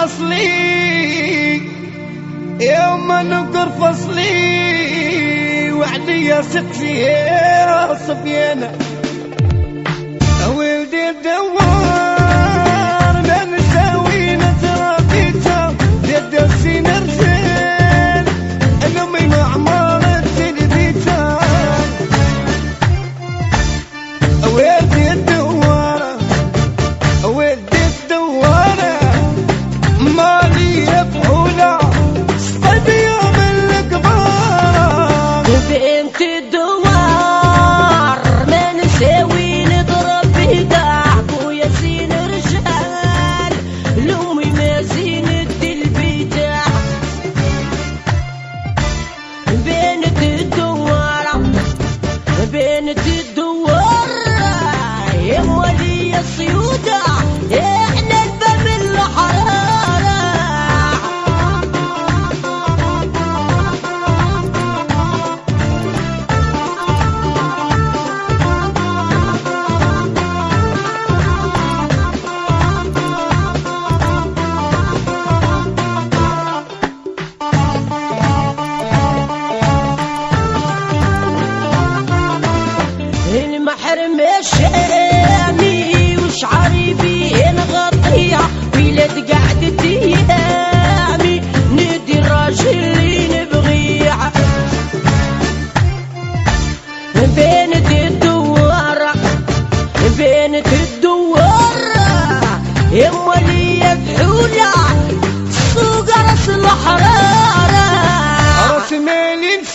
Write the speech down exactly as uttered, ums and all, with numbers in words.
اصلي يوم نقر فصلي وعدي يا سقفي يا صبيانة ولدي الدوار ما نساوي نزرى بيتا جد سين رجال الامي معمارة البيتا ولدي الدوار ولدي الدوار مالي يفعولا صطيب يوم الكبار بنت الدوار ما نساوي نضرب بيداك ويا زين رجال لأمي ما زينت البيتا بنت الدوار بنت الدوار يا ولي الصيودة احنا الباب الحرارة المحرم الشامي وشعري فيه نغطيها بلاد قعدتي يامي ندي الراجل اللي نبغيه بنت الدوارة بنت الدوارة يا ولية فحولة سوق راس الحرارة راس مالي